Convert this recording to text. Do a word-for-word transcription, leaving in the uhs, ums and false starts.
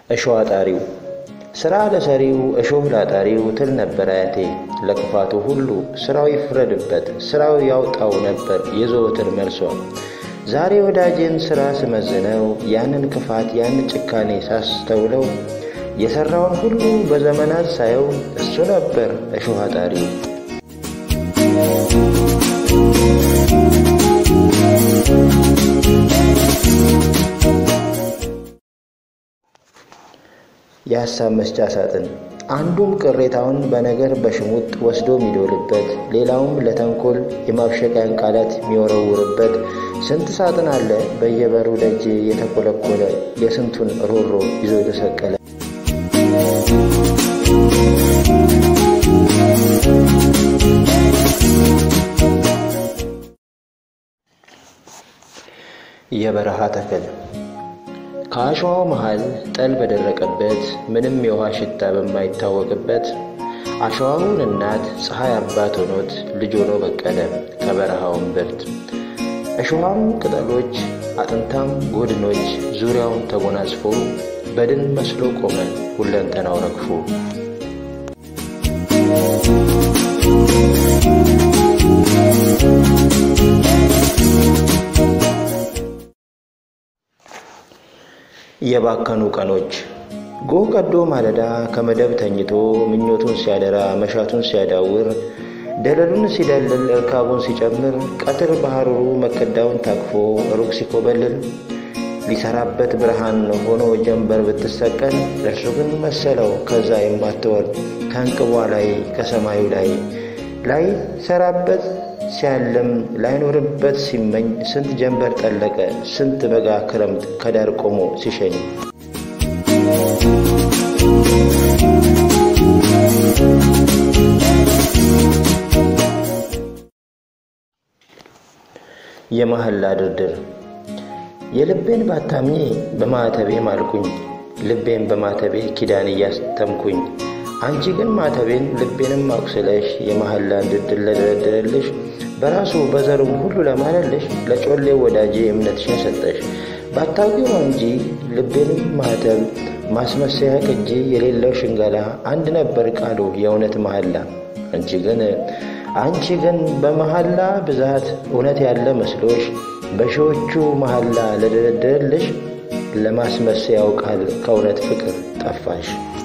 እሾህ አጣሪው ስራ ለሰሪው እሾህ ላጣሪው ትል ነበር አያቴ። ለክፋቱ ሁሉ ስራው ይፍረድበት ስራው ያውጣው ነበር የዘወትር መልሷ። ዛሬ ወዳጄን ስራ ስመዝነው ያንን ክፋት ያን ጭካኔ ሳስተውለው የሰራውን ሁሉ በዘመናት ሳየው እሱ ነበር እሾህ አጣሪው። የሀሳብ መስጫ ሳጥን አንዱም ቅሬታውን በነገር በሽሙጥ ወስዶ የሚዶልበት ሌላውም ለተንኮል የማብሸቂያን ቃላት የሚወረውርበት ስንት ሳጥን አለ በየበሩ ደጅ የተኮለኮለ የስንቱን ሮሮ ይዞ የተሰቀለ። የበረሃ ተክል ከአሸዋው መሃል ጠል በደረቀበት ምንም የውሃ ሽታ በማይታወቅበት አሸዋውን እናት ፀሐይ አባት ሆኖት ልጅ ሆኖ በቀለ ከበረሃውን ብርድ። እሾሃም ቅጠሎች አጥንታም ጎድኖች ዙሪያውን ተጎናጽፎ በድን መስሎ ቆመ ሁለንተናው ረግፎ። የባከኑ ቀኖች ጎህ ቀዶ ማለዳ ከመደብ ተኝቶ ምኞቱን ሲያደራ መሻቱን ሲያዳውር ደለሉን ሲደልል እርካቡን ሲጨምር ቀትር ባህሩሩ መከዳውን ታቅፎ ሩቅ ሲኮበልል ሊሰራበት ብርሃን ሆኖ ጀንበር ብትሰቀል እርሱ ግን መሰለው ከዛ የማትወርድ ከእንቅቧ ላይ ከሰማዩ ላይ ላይ ሰራበት ሲያለም ላይኖርበት ሲመኝ ስንት ጀንበር ጠለቀ ስንት በጋ ክረምት ከዳር ቆሞ ሲሸኝ። የመሐላ ድርድር የልቤን ባታምኚ በማተቤ ማልኩኝ ልቤን በማተቤ ኪዳን ያስተምኩኝ አንቺ ግን ማተቤን ልቤንም አቁስለሽ የመሐላን ድርድር ለደረደረልሽ በራሱ በዘሩም ሁሉ ለማለልሽ ለጮሌ ወዳጄ እምነትሽን ሰጠሽ። ባታውቂው ነው እንጂ ልቤንም ማተብ ማስመሰያ ቅጂ የሌለው ሽንገላ አንድ ነበር ቃሉ የእውነት መሐላ። አንቺ ግን አንቺ ግን በመሐላ ብዛት እውነት ያለ መስሎሽ በሺዎቹ መሐላ ለደረደረልሽ ለማስመሰያው ቃል ከእውነት ፍቅር ጠፋሽ።